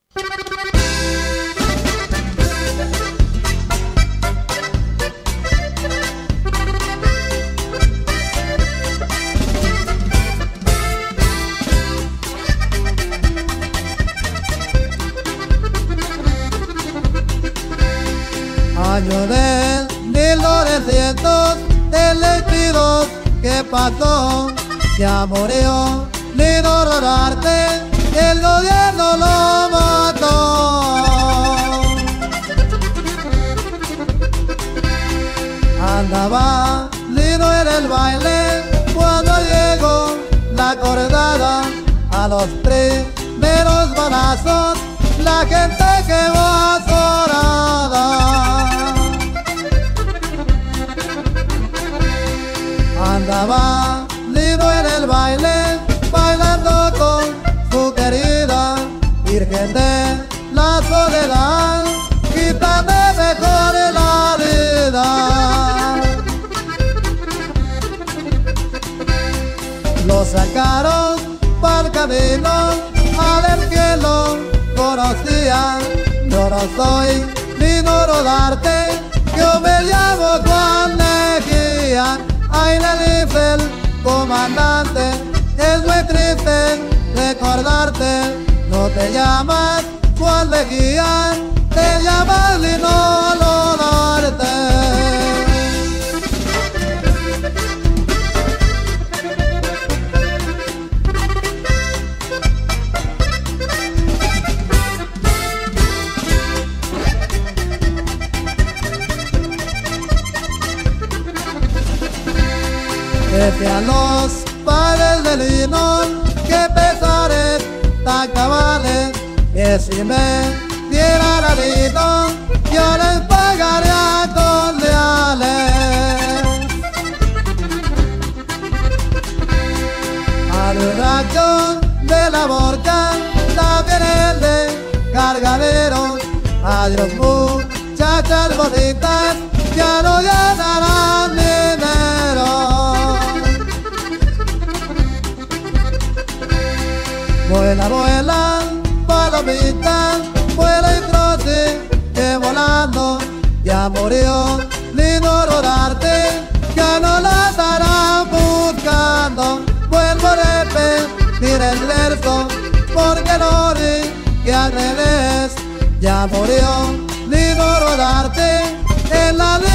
Año del 1932 que pasó, ya murió Lino Rodarte, el gobierno lo mató. Andaba Lino en el baile cuando llegó la acordada, a los primeros balazos la gente quedó azorada. Andaba Lino en el baile, bailando con su querida Virgen de la Soledad, quítame mejor la vida. Lo sacaron pa'l camino, a ver quién lo conocía. Yo no soy Lino Rodarte, yo me llamo Juan Mejía. Ay, le dice el comandante, es muy triste recordarte. No te llamas Juan Mejía, te llamas Lino Rodarte. Decían los padres de Lino, que pesares tan cabales, que si me diera la Lino, yo les pagaría con leales. Al rancho de la Borca, también el de Cargadero. Adiós muchachas bonitas, ya no ganarán dinero. Vuela, vuela, palomita, vuela y trote, que volando ya murió Lino Rodarte, ya no la estarán buscando. Vuelvo a repetir el verso, porque no di que al revés, ya murió Lino Rodarte en la